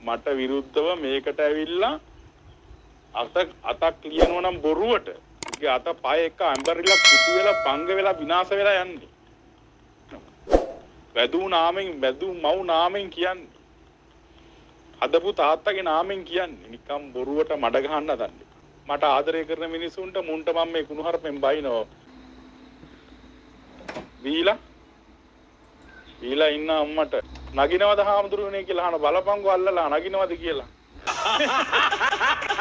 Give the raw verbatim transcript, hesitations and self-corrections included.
මට විරුද්ධව මේකට ඇවිල්ලා අත අතක් ලියනවා නම් බොරුවට ඒකේ අත පය එක අම්බරිලා කුඩු වෙලා බංග වෙලා විනාශ වෙලා යන්නේ. වැදු නාමෙන් වැදු මව් නාමෙන් කියන්නේ. හදපු තාත්තගේ නාමෙන් කියන්නේ නිකම් බොරුවට මඩ ගහන්න හදන්නේ. මට ආදරය කරන මිනිසුන්ට මුන්ට මම මේ කුණුහරුපෙන් බයිනවා. වීලා වීලා ඉන්න අම්මට නගිනවද හාමුදුරුවනේ කියලා අහන බලපංගෝ අල්ලලා නගිනවද කියලා.